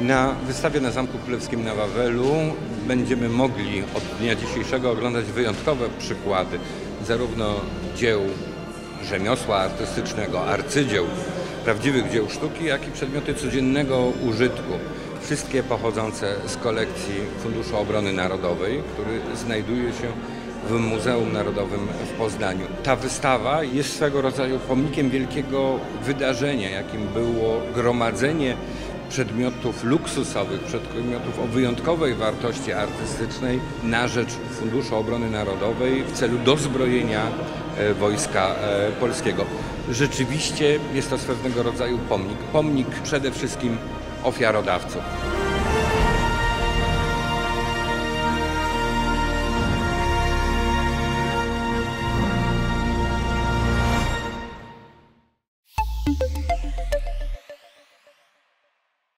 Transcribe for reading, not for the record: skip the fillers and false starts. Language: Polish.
Na wystawie na Zamku Królewskim na Wawelu będziemy mogli od dnia dzisiejszego oglądać wyjątkowe przykłady zarówno dzieł rzemiosła artystycznego, arcydzieł, prawdziwych dzieł sztuki, jak i przedmioty codziennego użytku. Wszystkie pochodzące z kolekcji Funduszu Obrony Narodowej, który znajduje się w Muzeum Narodowym w Poznaniu. Ta wystawa jest swego rodzaju pomnikiem wielkiego wydarzenia, jakim było gromadzenie przedmiotów luksusowych, przedmiotów o wyjątkowej wartości artystycznej na rzecz Funduszu Obrony Narodowej w celu dozbrojenia Wojska Polskiego. Rzeczywiście jest to swego rodzaju pomnik przede wszystkim ofiarodawców.